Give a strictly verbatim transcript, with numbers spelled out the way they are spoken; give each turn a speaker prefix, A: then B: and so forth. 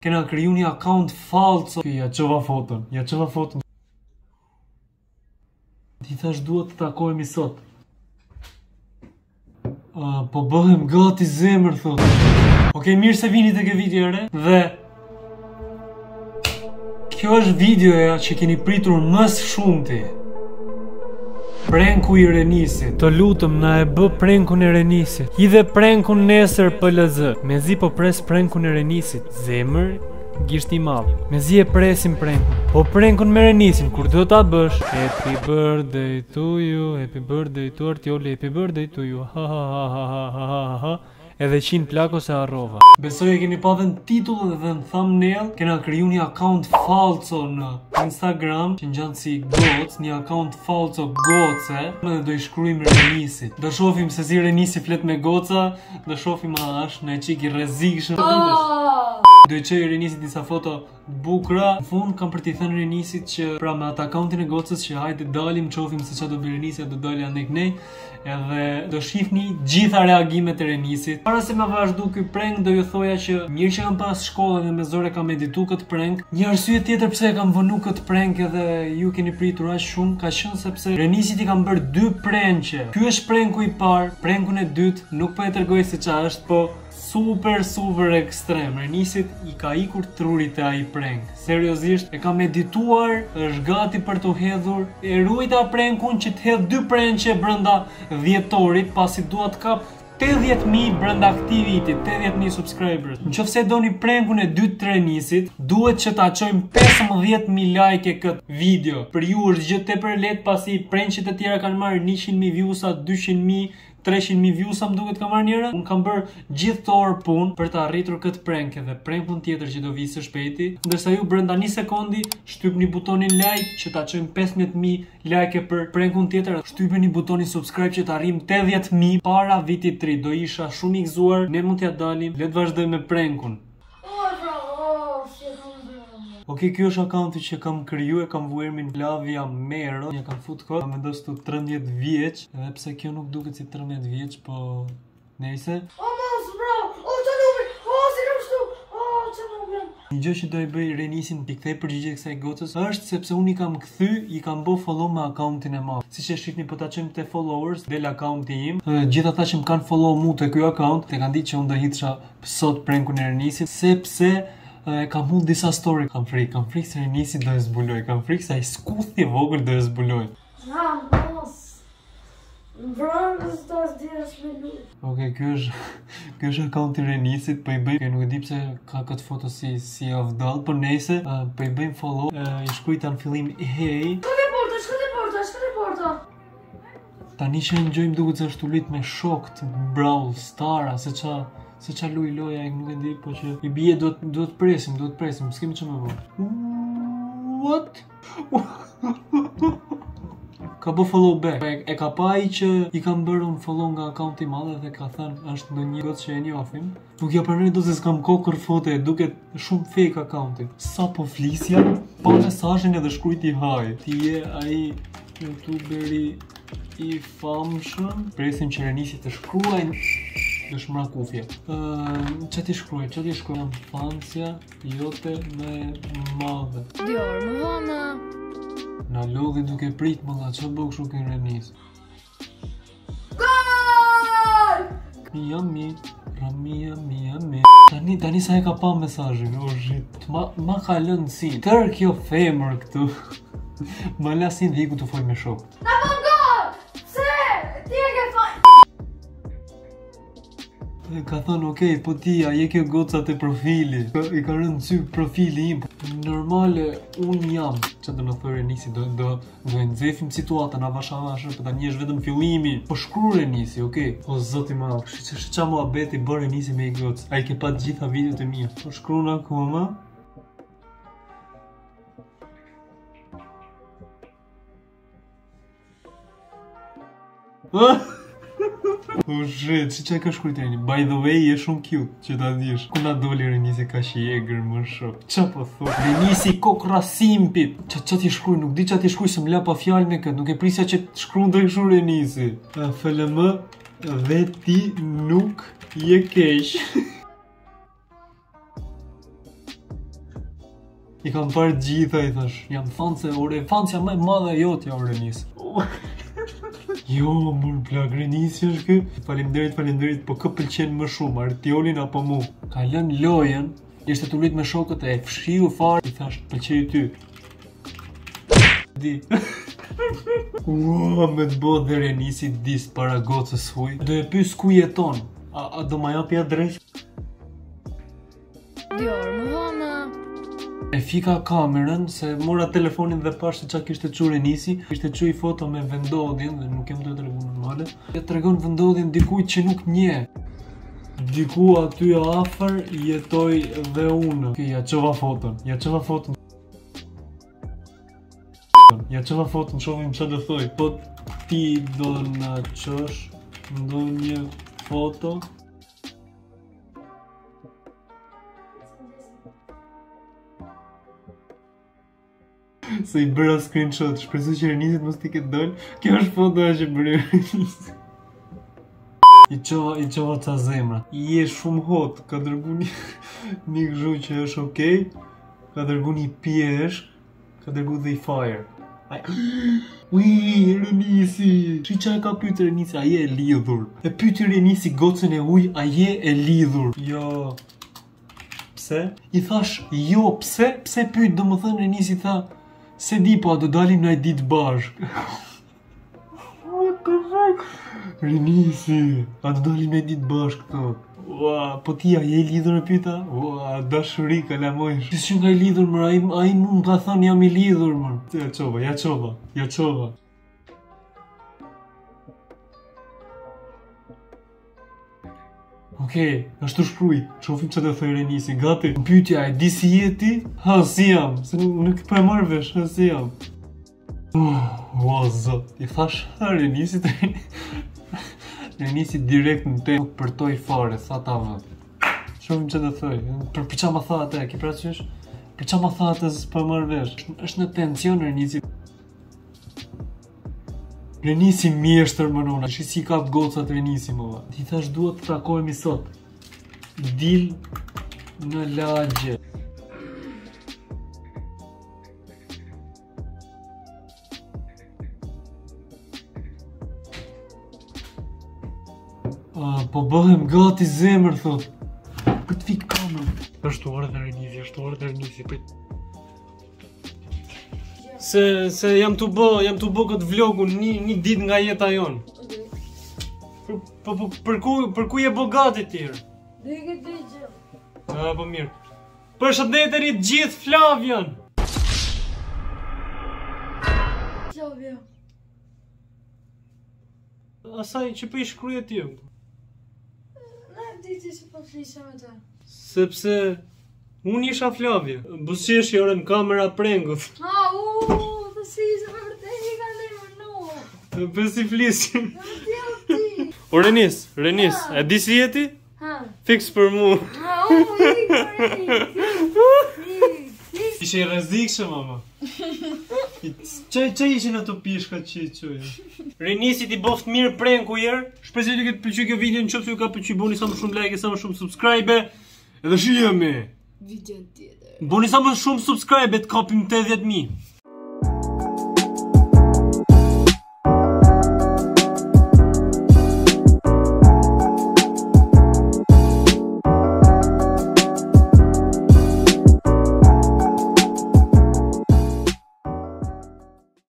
A: kena kriju një account falso. Ja qova foton, ja qova foton. Ti thash duhet të takojmë sot. Uh, po bëhem gati zemër, thot. Okej, mirë se vini tek e video re. Dhe kjo është videoja që keni pritur më së shumti. Prenku i Renisit. Të lutëm na e bë prenkun e Renisit. Hidhe prenkun nesër P L Z. Mezi po pres prenkun e Renisit. Zemër, gisht i madh. Mezi e presim prenkun. Po prenkun me Renisin, kur do ta bësh? Happy birthday to you, happy birthday to Artioli, happy birthday to you. Ha ha ha ha ha ha ha ha. Edhe qin plako se harrova. Besoj e keni pa dhe në titull dhe në thumbnail. Kena kriju një account falso në Instagram që ngjan si goc, një account falso goce. Dhe do i shkruajmë Renisit. Do shohim se si Renisi flet me goca. Do shohim a është në çik i rrezikshëm. Do i çoj Renisit disa foto bukra. Në fund kam për t'i thënë Renisit që pra me atë accountin e gocës që hajde dalim, shohim se çfarë do bëj Renisi, do dalë andej kënej. Edhe do shihni gjitha reagimet e Renisit. Para se me vazhdu ky prank, do ju thoja që mirë që kam pas shkollën dhe me zore kam editu këtë prank. Një arsye tjetër pse kam vënu këtë prank edhe ju keni pritur aq shumë, ka qenë sepse Renisit i kam bërë dy pranqe. Ky është pranku i parë, prankun e dytë nuk po e tregoj se ç'a është, po super super ekstrem. Renisit i ka ikur trurit e ai prank. Seriozisht, e kam edituar, është gati për të hedhur. E ruajta prankun që të hedh dy pranqe brenda dhjetorit, pasi dua të kap tetëdhjetë mijë brenda këtij viti, tetëdhjetë mijë subscribers. Nëse doni prankun e dytë të Renisit, duhet që ta çojmë pesëmbëdhjetë mijë like këtë video. Për ju është gjë tepër lehtë pasi pranqet e tjera kanë marrë njëqind mijë views-a, dyqind mijë, treqind mijë views-a më duket ka marrë njëra. Unë kam bërë gjithë të orë punë për të arritur këtë prank edhe prankun tjetër që do vi së shpejti. Ndërsa ju brenda një sekundi shtypni butonin like që ta çojmë pesëmbëdhjetë mijë like për prankun tjetër. Shtypni butonin subscribe që të arrijmë tetëdhjetë mijë para vitit të ri. Do isha shumë i gëzuar. Ne mund t'ja dalim. Le të vazhdojmë me prankun. Ok, kjo është accounti që kam kriju, e kam vu emrin Flavia Mero. Ja kam fut kod, kam vendos tu trembëdhjetë vjeç, edhe pse kjo nuk duket si trembëdhjetë vjeç, po nejse.
B: O mos, bro! O që nubi! O, si kam shtu! O, që nubi!
A: Një gjë që do i bëj Renisin t'i kthej përgjigje kësaj gocës është sepse unë i kam kthy, i kam bë follow me accountin e madh. Siç e shihni, po ta çojmë te followers, del accounti im. Gjithë ata që më kanë follow mua te ky account, e kanë ditë që unë do hiqsha sot prankun e Renisit, sepse e kam hull disa story. Kam frikë, kam frikë se Renisi do e zbuloj. Kam frikë se ai skuthi i vogël do e zbuloj.
B: Ja, mos. Vrangës të asdjesh me lu.
A: Okej, kjo është kjo është accounti i Renisit, po i bëj, nuk e di pse ka këtë foto si si avdall, por nejse, uh, po i bëjmë follow. Uh, I shkruajta në fillim hey.
B: Shko te porta, shko te porta, shko te porta.
A: Tani që enjoyim duket se është ulit me shokët, Brawl Stara, se qa Se qa luj loja e nuk e di, po që i bie duhet duhet presim, duhet presim, s'kemi që me bërë. What? Ka bë follow back. E, e ka pa i që i kam bërë unë follow nga accounti madhe dhe ka thënë është në një gocë që e njofim. Nuk ja pranoj do se s'kam kokër foto e duket shumë fake accounti. Sa po flisja, pa mesazhin edhe shkruajti hi. Ti je ai youtuberi i famshëm. Presim që Renisi të shkruajnë. Është mra kufje. Uh, që ti shkruaj, që ti shkruaj? Infancia jote me madhe.
B: Dy orë më vonë.
A: Na lodhi duke prit më dha, që bëgë shu kënë Renis?
B: Gol!
A: Mia mi, ramia mia mi. Tani, tani sa e ka pa mesazhin, o shit. Ma, ma ka lënë si. Tërë kjo femër këtu. Ma lasin dhe iku të foj me shokët.
B: Na bën gol! Se! Ti e ke fajnë!
A: Ka thënë, okej, okay, po ti, a je kjo goca të profili. I ka rënë sy profili im. Normale, unë jam. Që do në thërë Renisi, do, do, do e nëzefim situatën, a vasha vasha, për ta një është vetëm fillimi. Po shkru Renisi, okej. Okay. O zoti ma, që qa mua beti bërë Renisi me i gocë. A i ke pa gjitha videot e mija. Po shkru në akoma. Oh shit, që që ka shkujt Reni? By the way, je shumë cute, që ta dish. Ku na doli Renisi ka shi egrë më shok. Qa po thot? Renisi kokra simpit. Qa qa ti shkruj, nuk di qa ti shkruj, se më la pa fjall me këtë. Nuk e prisja që të shkru në drekëshu Renisi. F L M dhe ti nuk je kesh. I kam parë gjitha, i thash. Jam fanë se ore, fansja më e madhe e jote, ja, Renis. Jo, mër plak, Renisi është kë. Faleminderit, faleminderit, po kë pëlqen më shumë, Artiolin apo mu? Ka lënë lojën, ishte të luajt me shokët e fshiu fare, i thash, pëlqej ty. Di. Ua, me të bot dhe Renisi dis para gocës huj. Do e pys ku jeton. A, a do ma japi adres?
B: Dy orë më vonë.
A: E fika kamerën, se mora telefonin dhe pash se qa kishte qu Renisi. Kishte qu i foto me vendodhjen, dhe nuk jem të tregon normale. E tregon vendodhjen dikujt që nuk nje. Diku aty afër jetoj dhe unë. Okay, ja qova foton, ja qova foton. Ja qova foton, shohim qa do thoj. Po ti do na qosh ndonjë foto. Se i bëra screenshot, shpresoj që Renisit mos t'i ketë dollë. Kjo është fotoja që bëri Renisi. I qova, i qova ca zemra. I je shumë hot, ka dërgu një një gëzhu që është okej, ka dërgu një pjeshk, ka dërgu dhe i fire. Ui, Renisi! Shi qa e ka pyte Renisi, a je e lidhur? E pyte Renisi gocën e uj, a je e lidhur? Jo. Pse? I thash, jo, pse? Pse pyte, do më thënë Renisi tha, se di po, a do dalim në e ditë bashk. What the fuck? Renisi, a do dalim në e ditë bashk këto? Ua, po ti a je i lidhur e pyta? Ua, dashuri ka lamojsh. Ti që nga i lidhur mër, a i mund ka thënë jam i lidhur mër. Ja qova, ja qova, ja qova. Okej, ashtu shpruj, qofim që të thëj Renisi, gati. Në pytja, e di si jeti? Ha, si jam, se nuk për e marrë vesh, ha, si jam. Ua, zot, i thash, ha, Renisi të Renisi direkt në te nuk përtoj fare, tha ta vët. Qofim që të thëj, për për qa ma tha atë, ki pra qysh? Për qa ma tha atë, se për e marrë vesh. është në tension, Renisi. Renisi mjeshtër më nona, shi si ka gocat Renisi më va. Ti thash duhet të takojmë i sot. Dil në lagje. A, po bëhem gati zemër, thot. Për të fik kamën. është orë dhe Renisi, është orë dhe Renisi, për Se, se jam të bë, jam të bë këtë vlogun një, një dit nga jeta jonë. Për, për, për, për, ku, për ku je bogati tjerë?
B: Dhe i këtë gjë.
A: A, po mirë. Për shëndetërit gjithë Flavian!
B: Flavia.
A: Asaj që për i shkruje tjë.
B: Na e diti që po flisha me te.
A: Sepse unë isha Flavia. Busqesh i orë në kamera prengët.
B: A, u, të si se për vërte i ka në më në.
A: Për si flisim.
B: Në të jo ti.
A: O Renis, Renis, e di si jeti?
B: Ha.
A: Fix për mu.
B: A, u, i ka Renis.
A: Ishe i rrezikshëm, mama. Qaj, qaj ishin ato pishka që i qoj? Renisi ti boft mirë prenku jer. Shpresoj të këtë pëlqy kjo video, në qoftë ju ka pëlqy, boni sa më shumë like, sa më shumë subscribe. Edhe shihemi.
B: Video tjetër.
A: Boni sa më shumë subscribe të kapim të dhjetë mijë.